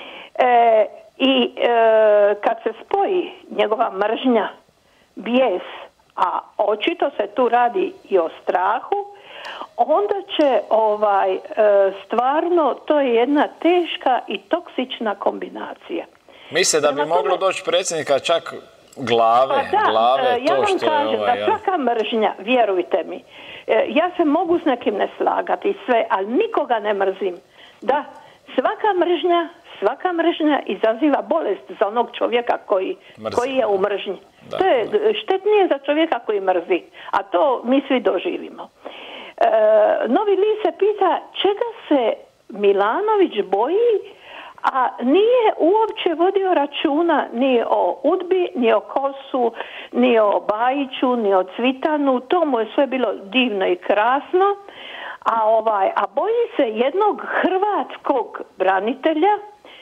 e, i e, kad se spoji njegova mržnja, bijes, a očito se tu radi i o strahu, onda će ovaj e, stvarno, to je jedna teška i toksična kombinacija. Misle da bi Prema moglo tome... doći predsjednika čak glave, pa da, glave, ja to vam što kažem je ovaj... da svaka mržnja, vjerujte mi, e, ja se mogu s nekim ne slagati sve, ali nikoga ne mrzim. Da, svaka mržnja, svaka mržnja izaziva bolest za onog čovjeka koji, koji je u mržnji. Da, to je da. štetnije za čovjeka koji mrzi, a to mi svi doživimo. E, Novi list se pita čega se Milanović boji, a nije uopće vodio računa ni o Udbi, ni o Kosu, ni o Bajiću, ni o Cvitanu, to mu je sve bilo divno i krasno, a, ovaj, a boji se jednog hrvatskog branitelja,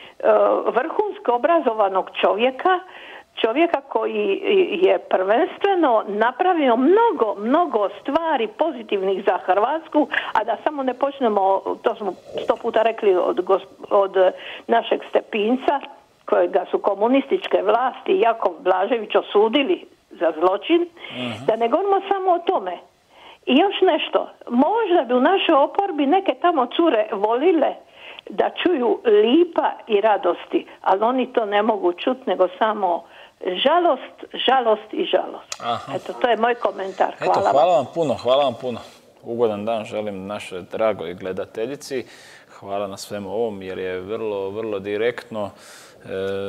vrhunsko obrazovanog čovjeka, čovjeka koji je prvenstveno napravio mnogo, mnogo stvari pozitivnih za Hrvatsku, a da samo ne počnemo, to smo sto puta rekli od, od našeg Stepinca, kojega su komunističke vlasti Jakov Blažević osudili za zločin, uh-huh. da ne govorimo samo o tome. I još nešto, možda bi u našoj oporbi neke tamo cure volile da čuju lipa i radosti, ali oni to ne mogu čuti, nego samo žalost, žalost i žalost. Aha. Eto, to je moj komentar. Hvala, Eto, hvala vam puno, hvala vam puno. Ugodan dan želim našoj dragoj gledateljici. Hvala na svemu ovom jer je vrlo, vrlo direktno e,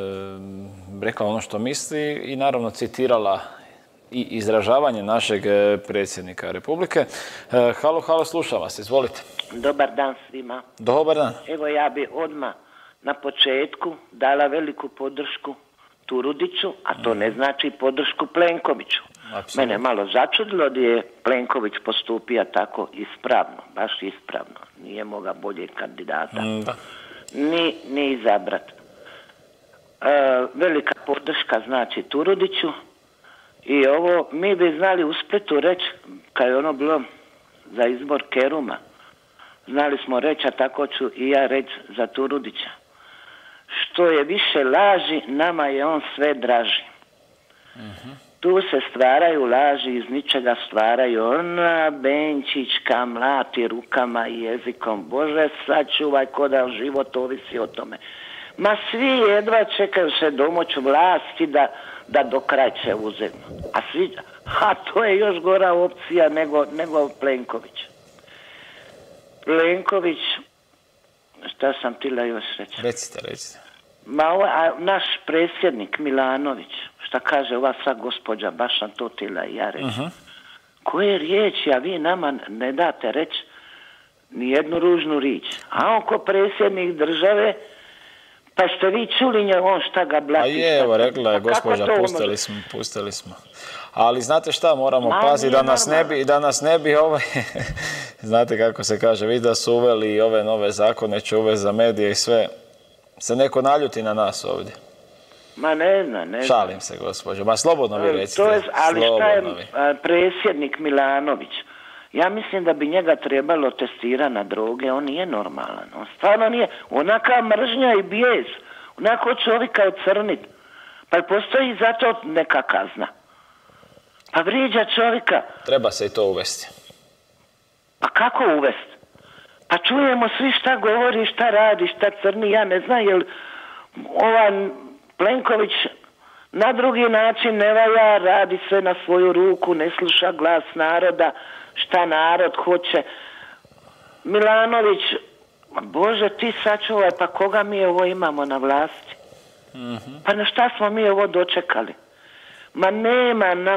rekla ono što misli i naravno citirala i izražavanje našeg predsjednika Republike. E, halo, halo, slušam vas, izvolite. Dobar dan svima. Dobar dan. Evo ja bi odmah na početku dala veliku podršku Turudiću, a to ne znači podršku Plenkoviću. Absolutno. Mene malo začudilo da je Plenković postupio tako ispravno, baš ispravno. Nije moga boljeg kandidata. Da. Ni, ni izabrat. E, velika podrška znači Turudiću i ovo mi bi znali u Splitu reći, kad je ono bilo za izbor Keruma, znali smo reći, a tako ću i ja reći za Turudića. Što je više laži, nama je on sve draži. Uh-huh. Tu se stvaraju laži, iz ničega stvaraju. Ona Benčićka mlati rukama i jezikom. Bože, sačuvaj ko da život ovisi o tome. Ma svi jedva čekaju se domoć vlasti da, da do kraja će uzeti. A, svi, a to je još gora opcija nego, nego Plenković. Plenković, šta sam tila još reći? Recite, recite. Ma ovo, a naš predsjednik Milanović, šta kaže ova sva gospođa, baš sam to tila i ja reći. Uh-huh. Koje riječi, a vi nama ne date reći ni jednu ružnu riječ. A on ko predsjednik države, pa ste vi čuli nje on šta ga blati. A je, evo, rekla je gospođa, pustili smo, pustili smo. Ali znate šta, moramo paziti da nas ne bi, da nas ne bi ovaj, znate kako se kaže, vi da su uveli ove nove zakone, će uvesti za medije i sve, se neko naljuti na nas ovdje. Ma ne zna, ne zna. Šalim se, gospođo, ma slobodno vi recite. To je, ali šta je predsjednik Milanović? Ja mislim da bi njega trebalo testirati na droge, on nije normalan, on stvarno nije, onaka mržnja i bijes, onako čovjeka je crnit, pa postoji zato neka kazna. Pa vrijeđa čovjeka. Treba se i to uvesti. Pa kako uvesti? Pa čujemo svi šta govori, šta radi, šta crni, ja ne znam, jel ovaj Plenković na drugi način ne valja, radi sve na svoju ruku, ne sluša glas naroda, šta narod hoće. Milanović, Bože ti sačuvaj, pa koga mi ovo imamo na vlasti? Mm-hmm. Pa na šta smo mi ovo dočekali? Ma nema nam...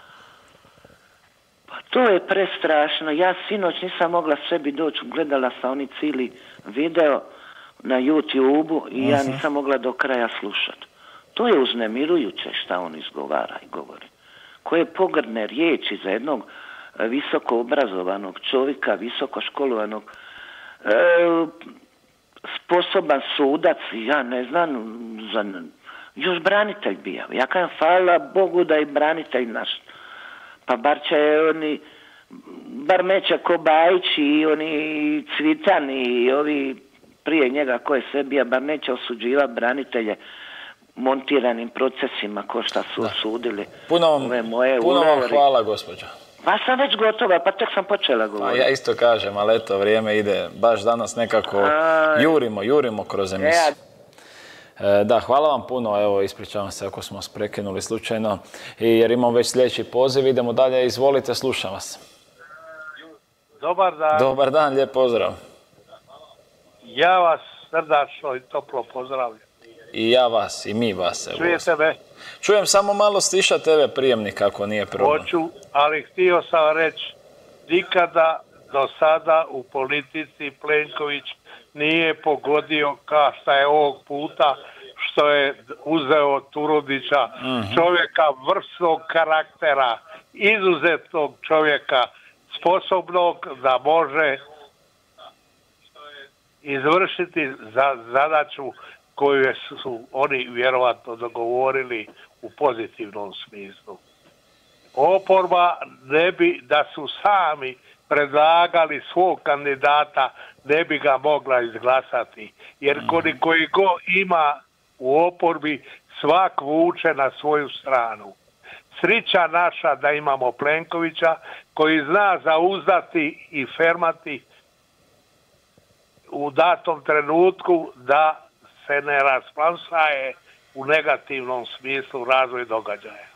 Pa to je prestrašno. Ja sinoć nisam mogla sebi doći, gledala sam oni cijeli video na YouTube-u i ja nisam mogla do kraja slušati. To je uznemirujuće šta on izgovara i govori. Koje pogrdne riječi za jednog visoko obrazovanog čovjeka, visoko školovanog, e, sposoban sudac, ja ne znam, za, još branitelj bio. Ja kažem, hvala Bogu da je branitelj naš. Pa bar će oni bar neće ko Bajić i oni Cvitan i ovi prije njega ko je sve bio, bar neće osuđivati branitelje montiranim procesima ko šta su da. osudili. Puno vam, ove moje puno vam hvala, gospođo. Pa sam već gotova, pa tek sam počela govoriti. A ja isto kažem, ali eto, vrijeme ide, baš danas nekako A... jurimo, jurimo kroz emisiju. E, da, hvala vam puno, evo, ispričavam se ako smo prekinuli slučajno, I jer imam već sljedeći poziv, idemo dalje, izvolite, slušam vas. Dobar dan. Dobar dan, lijep pozdrav. Ja vas srdačno i toplo pozdravljam. I ja vas, i mi vas. Evo. Čujete me? Čujem, samo malo stiša tebe prijemnik ako nije problem. Hoću, ali htio sam reći, nikada do sada u politici Plenković nije pogodio kao šta je ovog puta što je uzeo Turudića, mm-hmm. čovjeka vrsnog karaktera, izuzetnog čovjeka, sposobnog da može izvršiti za zadaću koju su oni vjerovatno dogovorili u pozitivnom smislu. Oporba ne bi, da su sami predlagali svog kandidata, ne bi ga mogla izglasati. Jer mm-hmm. koji go ima u oporbi, svak vuče na svoju stranu. Srića naša da imamo Plenkovića koji zna zauzdati i fermati u datom trenutku da se ne rasplamsaje u negativnom smislu razvoj događaja.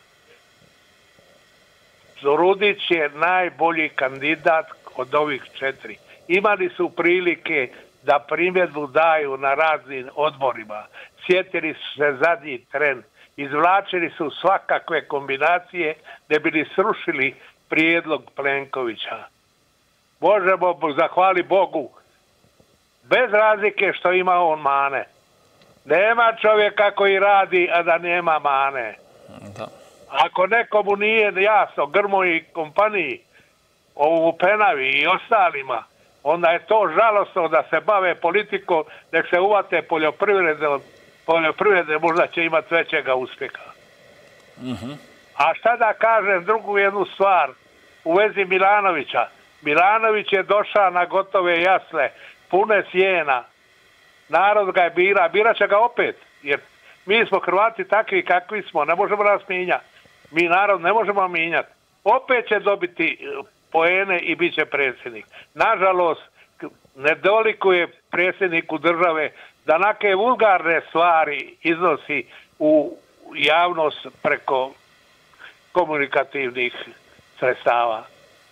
Turudić je najbolji kandidat od ovih četiri. Imali su prilike da primjedbu daju na raznim odborima. Sjetili su se zadnji tren. Izvlačili su svakakve kombinacije da bi li srušili prijedlog Plenkovića. Možemo zahvali Bogu bez razlike što ima on mane. Nema čovjeka koji radi, a da nema mane. Da. Ako nekomu nije jasno, Grmoji i kompaniji, ovu Penavi i ostalima, onda je to žalostno da se bave politikom, nek se uvate poljoprivrede, poljoprivrede možda će imati većega uspjeha. Mm-hmm. A šta da kažem drugu jednu stvar u vezi Milanovića. Milanović je došao na gotove jasle, pune sjena. Narod ga je bira, bira će ga opet, jer mi smo Hrvati takvi kakvi smo, ne možemo nas mijenjati. Mi narod ne možemo mijenjati. Opet će dobiti poene i bit će predsjednik. Nažalost, ne dolikuje predsjedniku države da neke vulgarne stvari iznosi u javnost preko komunikativnih sredstava.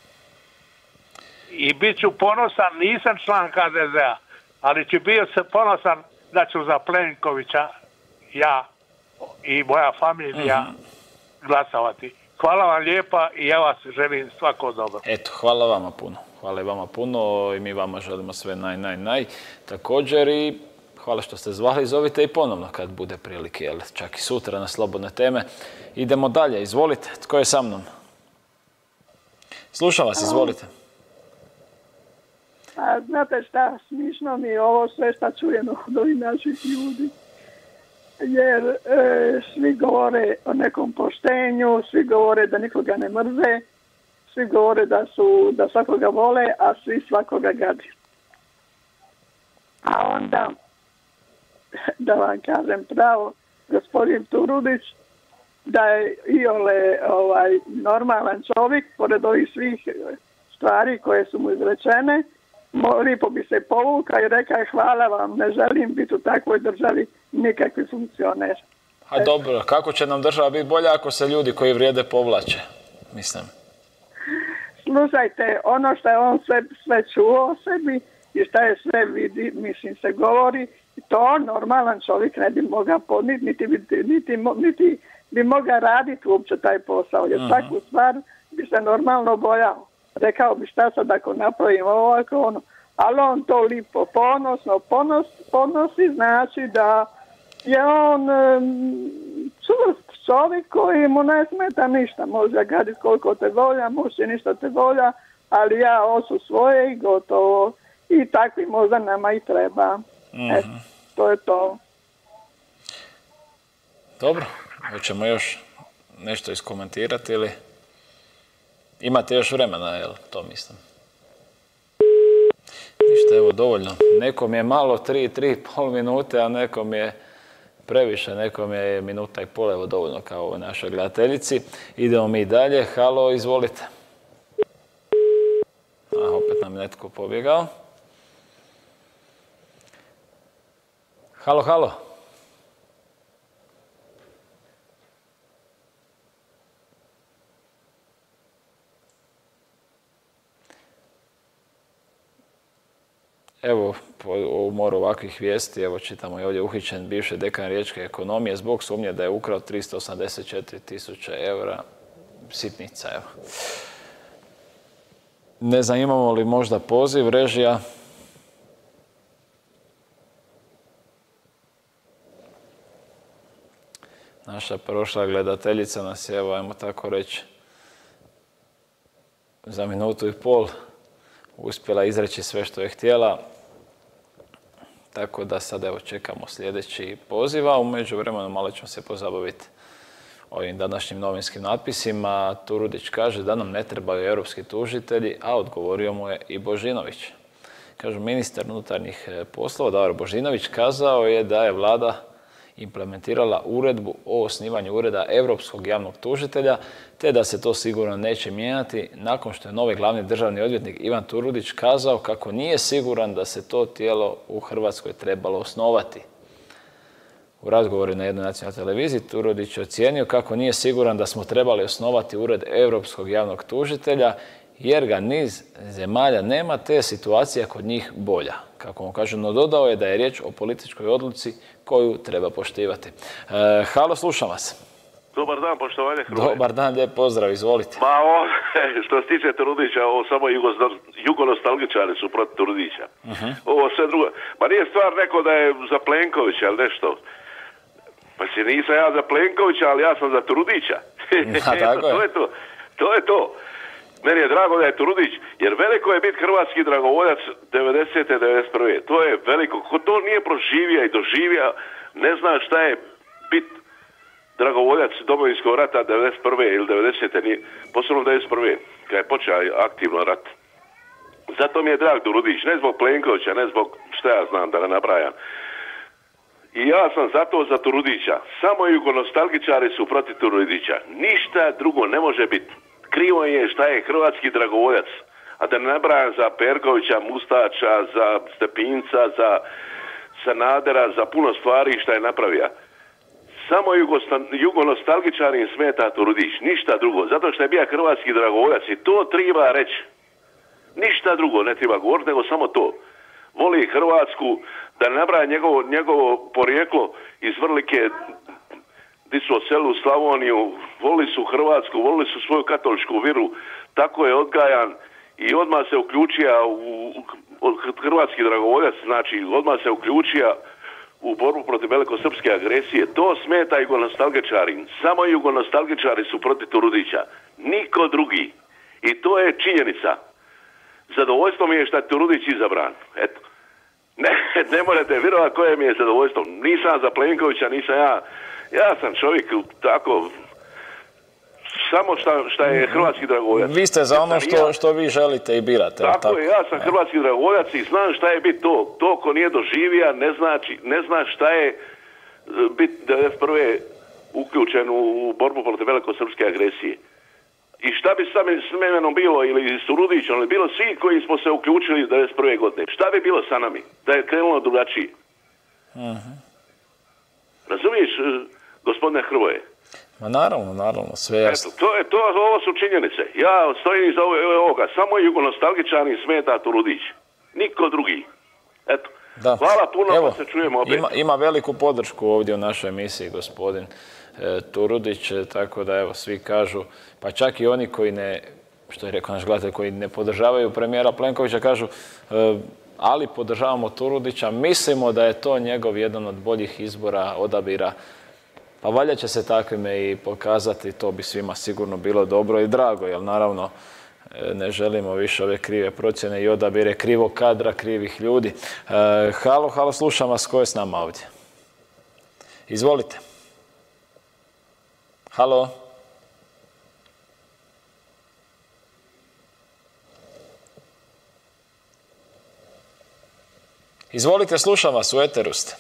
I bit ću ponosan, nisam član H D Z-a, ali ću bio se ponosan da ću za Plenkovića ja i moja familija mm-hmm. glasovati. Hvala vam lijepa i ja vas želim svako dobro. Eto, hvala vama puno. Hvala vama puno i mi vama želimo sve naj, naj, naj. Također i hvala što ste zvali, zovite i ponovno kad bude prilike, jel, čak i sutra na slobodne teme. Idemo dalje, izvolite, tko je sa mnom? Slušam vas, izvolite. A znate šta, smišno mi je ovo sve šta čujemo od ovih naših ljudi. Jer e, svi govore o nekom poštenju, svi govore da nikoga ne mrze, svi govore da su da svakoga vole, a svi svakoga gadi. A onda, da vam kažem pravo, gospodin Turudić, da je iole ovaj, normalan čovjek, pored ovih svih stvari koje su mu izrečene, lipo bi se povukao i rekao hvala vam, ne želim biti u takvoj državi nikakvi funkcioner. A dobro, kako će nam država biti bolja ako se ljudi koji vrijede povlače, mislim? Slušajte, ono što je on sve, sve čuo o sebi i što je sve vidi, mislim se govori, to normalan čovjek ne bi mogao podniti, niti, niti, niti, niti bi mogao raditi uopće taj posao, jer uh-huh. takvu stvar bi se normalno bojao. Rekao bi šta sad ako napravim ovako ono, ali on to lipo ponosno ponos, ponosi, znači da je on um, čvrst čovjek koji mu ne smeta ništa, može gaditi koliko te volja, može ništa te volja, ali ja osu svoje i gotovo. I takvi možda nama i treba. Mm-hmm. E, to je to. Dobro, hoćemo još nešto iskomentirati ili? Imate još vremena, jel? To mislim. Ništa, evo, dovoljno. Nekom je malo tri, tri i pol minute, a nekom je previše, nekom je minuta i pol, evo, dovoljno kao ovoj našoj gledateljici. Idemo mi dalje. Halo, izvolite. A, opet nam je netko pobjegao. Halo, halo. Evo, u moru ovakvih vijesti, evo čitamo i ovdje uhićen bivši dekan riječke ekonomije zbog sumnje da je ukrao tristo osamdeset četiri tisuće eura. Sitnica, evo. Ne znam, imamo li možda poziv, režija? Naša prošla gledateljica nas je, evo, ajmo tako reći, za minutu i pol uspjela izreći sve što je htjela. Tako da sad, evo, čekamo sljedeći poziv, a u međuvremenu malo ćemo se pozabaviti ovim današnjim novinskim natpisima. Turudić kaže da nam ne trebaju europski tužitelji, a odgovorio mu je i Božinović. Kažu, ministar unutarnjih poslova Davor Božinović kazao je da je vlada implementirala uredbu o osnivanju ureda europskog javnog tužitelja, te da se to sigurno neće mijenjati nakon što je novi glavni državni odvjetnik Ivan Turudić kazao kako nije siguran da se to tijelo u Hrvatskoj trebalo osnovati. U razgovoru na jednoj nacionalnoj televiziji Turudić je ocijenio kako nije siguran da smo trebali osnovati ured europskog javnog tužitelja jer ga niz zemalja nema, te je situacija kod njih bolja. Kako mu kažu, no dodao je da je riječ o političkoj odluci koju treba poštivati. E, halo, slušam vas. Dobar dan, poštovanje Hrvoje. Dobar dan, lijep pozdrav, izvolite. Ma on, što se tiče Turudića, ovo samo jugonostalgičari su protiv Turudića. Uh-huh. Ovo sve drugo. Ma nije stvar neko da je za Plenkovića ili nešto. Pa si nisam ja za Plenkovića, ali ja sam za Turudića. A, tako je. To je to. To je to. Meni je drago da je Turudić, jer veliko je biti hrvatski dragovoljac devedesete devedeset prve To je veliko. Ko to nije proživio i doživio, ne zna šta je biti dragovoljac Domovinskog rata devedeset prve ili devedesete Nije, posebno devedeset prve kad je počeo aktivno rat. Zato mi je drag Turudić, ne zbog Plenkovića, ne zbog šta ja znam, da ga nabrajam. I ja sam zato za Turudića. Samo jugonostalgičari su protiv Turudića. Ništa drugo ne može biti. Krivo je šta je hrvatski dragovoljac, a da ne nabrajam za Perkovića, Mustača, za Stepinca, za Sanadera, za puno stvari šta je napravio. Samo jugonostalgičari im smeta Turudić, ništa drugo, zato što je bio hrvatski dragovoljac i to treba reći. Ništa drugo ne treba govoriti, nego samo to. Voli Hrvatsku, da ne nabraja njegovo, njegovo porijeklo iz Vrlike, di su oseli u Slavoniju, voli su Hrvatsku, volili su svoju katoličku viru, tako je odgajan i odmah se uključio u, u hrvatski dragovoljac, znači odmah se uključio u borbu protiv velikosrpske agresije. To smeta jugonostalgičari. Samo jugonostalgičari su protiv Turudića. Niko drugi. I to je činjenica. Zadovoljstvo mi je što je Turudić izabran. Eto. Ne, ne morate vjerovati koje mi je zadovoljstvo. Nisam za Plenkovića, nisam ja. Ja sam čovjek tako, samo šta, šta je hrvatski dragovoljac. Vi ste za ono što, što vi želite i birate. Tako, tako je, ja sam hrvatski dragovoljac i znam šta je biti to. To ko nije doživio, ne, znači, ne zna šta je biti devedeset prve uključen u borbu protiv velikosrpske agresije. I šta bi s menom bilo, ili s Turudićom, ili bilo svi koji smo se uključili devedeset prve godine. Šta bi bilo sa nami, da je krenulo drugačije? Uh-huh. Razumiješ, gospodine Hrvoje? Ma naravno, naravno, sve jasno. Eto, to je, to, ovo su činjenice. Ja stojim iza ovoga, samo jugonostalgičani smeta Turudić. Niko drugi. Eto. Da. Hvala puno, Evo, pa se čujemo opet. Ima, ima veliku podršku ovdje u našoj emisiji, gospodin e, Turudić, tako da evo, svi kažu, pa čak i oni koji ne, što je rekao naš gledatelj, koji ne podržavaju premijera Plenkovića, kažu, e, ali podržavamo Turudića, mislimo da je to njegov jedan od boljih izbora, odabira. Pa valjda će se takvime i pokazati, to bi svima sigurno bilo dobro i drago, jer naravno ne želimo više ove krive procjene i odabire krivog kadra, krivih ljudi. E, halo, halo, slušam vas, ko je s nama ovdje? Izvolite. Halo? Izvolite, slušam vas, u eteru ste.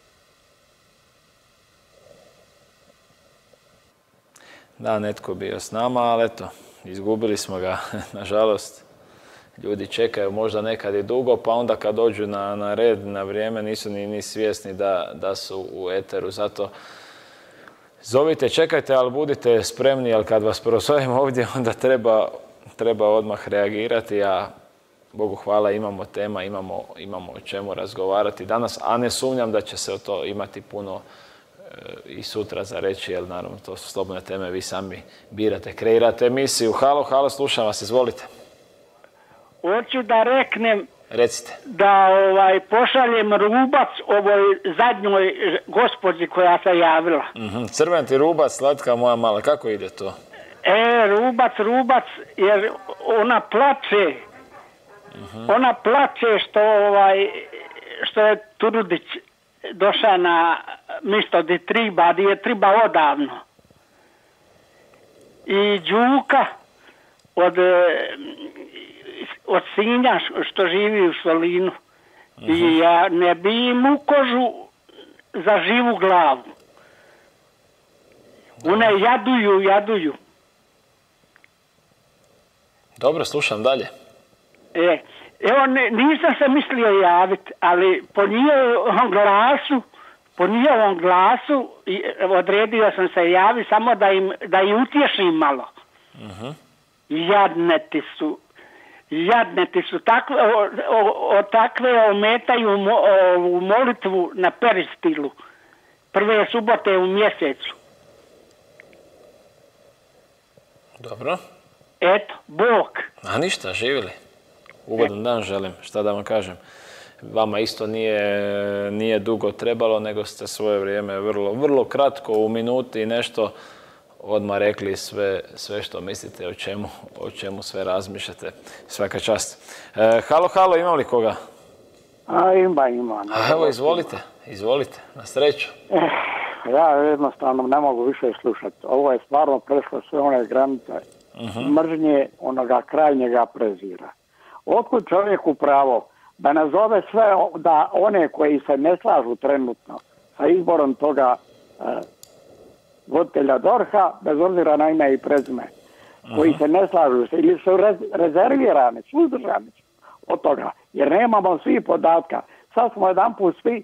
Da, netko bio s nama, ali eto, izgubili smo ga, nažalost. Ljudi čekaju možda nekad i dugo, pa onda kad dođu na, na red, na vrijeme, nisu ni, ni svjesni da, da su u eteru. Zato zovite, čekajte, ali budite spremni, jer kad vas prozovem ovdje, onda treba, treba odmah reagirati, a Bogu hvala imamo tema, imamo, imamo o čemu razgovarati danas, a ne sumnjam da će se o to imati puno i sutra za reći, jer naravno to su slobodne teme, vi sami birate, kreirate emisiju. Halo, halo, slušam vas, izvolite. Hoću da reknem Recite. Da ovaj, pošaljem rubac ovoj zadnjoj gospođi koja se javila. Mm-hmm. Crven ti rubac, slatka moja mala, kako ide to? E, rubac, rubac, jer ona plače, mm-hmm. ona plače što, ovaj, što je Turudić došao na mjesto gdje triba, gdje je triba odavno. I Đuka od, od Sinja što živi u Solinu. Uh-huh. I ja ne bi im u kožu za živu glavu. One jaduju, jaduju. Dobro, slušam dalje. E, evo, ne, nisam se mislio javiti, ali po njihovom glasu, po njihovom glasu odredio sam se javi samo da im, da im utješim malo. Uh-huh. Jadneti su, jadneti su, takve, o, o, o takve ometaju mo, o, molitvu na peristilu, prve subote u mjesecu. Dobro. Eto, Bog. A ništa, živjeli. Ugodan dan želim, šta da vam kažem. Vama isto nije, nije dugo trebalo, nego ste svoje vrijeme vrlo, vrlo kratko, u minuti i nešto odmah rekli sve, sve što mislite, o čemu, o čemu sve razmišljate. Svaka čast. E, halo, halo, ima li koga? A, ima, ima. A, evo, izvolite, izvolite, na sreću. Eh, ja jednostavno ne mogu više slušati. Ovo je stvarno prešlo sve one granice uh-huh. mržnje, onoga krajnjega prezira. Otkud čovjeku pravo da nazove sve da one koji se ne slažu trenutno sa izborom toga eh, voditelja DORH-a, bez obzira na ime i prezime, uh-huh. koji se ne slažu ili su rez, rezervirani, suzdržani od toga, jer nemamo svi podatka. Sad smo jedan put svi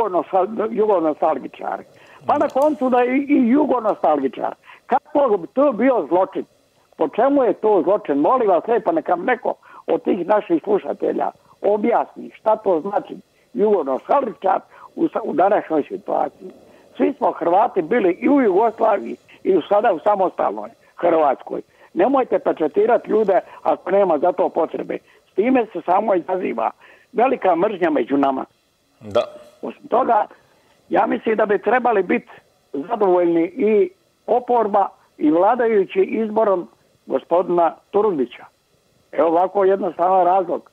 jugonostalgičari. Pa na koncu da i, i jugonostalgičar. Kako bi to bio zločin? Po čemu je to zločin? Molim vas lijepo, neka neko od tih naših slušatelja objasni šta to znači jugonostalgičar u, u današnjoj situaciji. Svi smo Hrvati bili i u Jugoslaviji i u sada u samostalnoj Hrvatskoj. Nemojte pečetirati ljude ako nema za to potrebe. S time se samo izaziva velika mržnja među nama. Da. Osim toga, ja mislim da bi trebali biti zadovoljni i oporba i vladajući izborom gospodina Turudića. Evo ovako jednostavan razlog.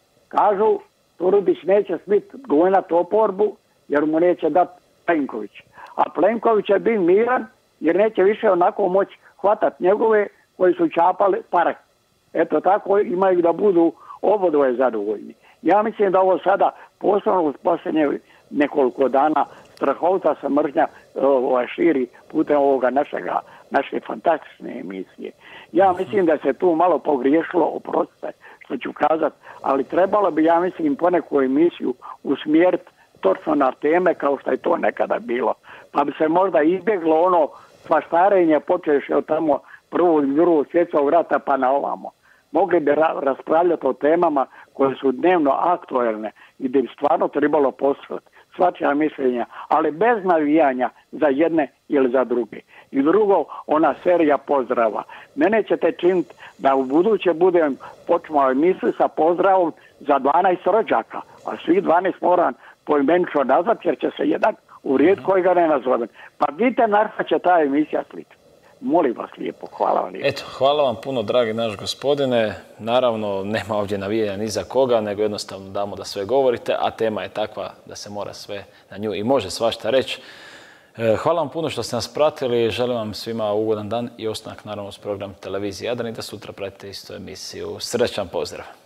Kažu, Turudić neće smiti govoriti oporbu jer mu neće dati Plenković. A Plenković je bin miran jer neće više onako moći hvatati njegove koji su čapali pare. Eto tako imaju da budu obodvoje zadovoljni. Ja mislim da ovo sada posebno u posljednje nekoliko dana strahovita se mržnja ovaj, širi putem ovoga našega, naše fantastične emisije. Ja mislim da se tu malo pogriješilo, oprostite što ću kazati, ali trebalo bi, ja mislim, poneku emisiju usmjeriti točno na teme kao što je to nekada bilo. Pa bi se možda izbjeglo ono svaštarenje počeš od tamo prvog i drugog svjetskog rata pa na ovamo. Mogli bi ra- raspravljati o temama koje su dnevno aktualne i da bi stvarno trebalo poslušati svačija mišljenja, ali bez navijanja za jedne ili za druge. I drugo, ona serija pozdrava. Mene ćete činiti da u buduće budem počeo emisiju sa pozdravom za dvanaest rođaka, a svi dvanaest moram poimenično nazvati jer će se jedan uvrijediti koji ga ne nazovem. Pa vidite na šta će ta emisija sliti. Molim vas lijepo, hvala vam lijepo. Eto, hvala vam puno, dragi naš gospodine. Naravno, nema ovdje navijanja ni za koga, nego jednostavno damo da sve govorite, a tema je takva da se mora sve na nju i može svašta reći. Hvala vam puno što ste nas pratili, želim vam svima ugodan dan i ostanak naravno s program televizije Jadran i da sutra pratite istu emisiju. Srećan pozdrav!